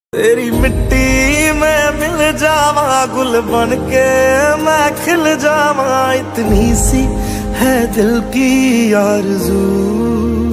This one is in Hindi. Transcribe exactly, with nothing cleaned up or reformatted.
तेरी मिट्टी में मिल जावा, गुल बन के मैं खिल जावा, इतनी सी है दिल की आरज़ू।